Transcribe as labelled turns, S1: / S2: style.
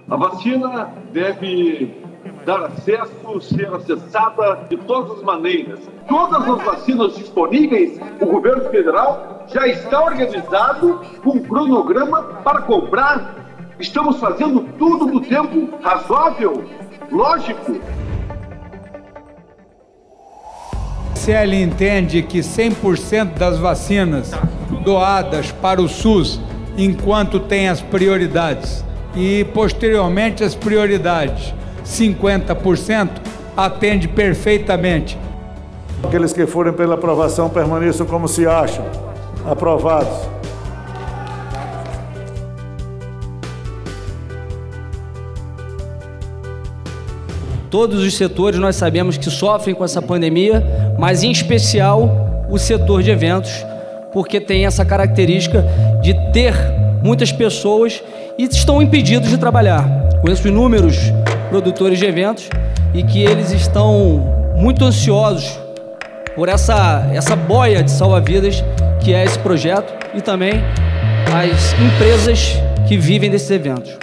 S1: A vacina deve dar acesso, ser acessada de todas as maneiras. Todas as vacinas disponíveis, o governo federal já está organizado com um cronograma para comprar. Estamos fazendo tudo no tempo razoável, lógico.
S2: Se ele entende que 100% das vacinas doadas para o SUS, enquanto tem as prioridades, e posteriormente as prioridades, 50%, atende perfeitamente.
S3: Aqueles que forem pela aprovação permaneçam como se acham, aprovados.
S4: Todos os setores nós sabemos que sofrem com essa pandemia, mas em especial o setor de eventos, porque tem essa característica de ter muitas pessoas e estão impedidos de trabalhar. Conheço inúmeros produtores de eventos e que eles estão muito ansiosos por essa boia de salva-vidas que é esse projeto e também as empresas que vivem desses eventos.